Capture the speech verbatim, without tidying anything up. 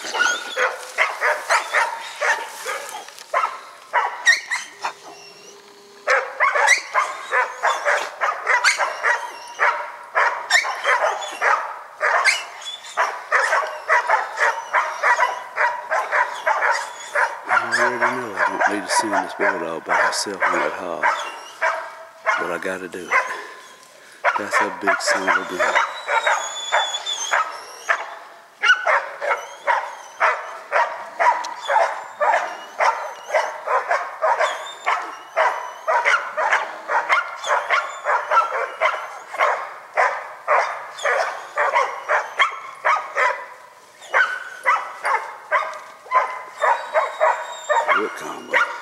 I already know I don't need to send this bulldog by herself in that hog, but I gotta do it. That's a big son of a gun. Good combo.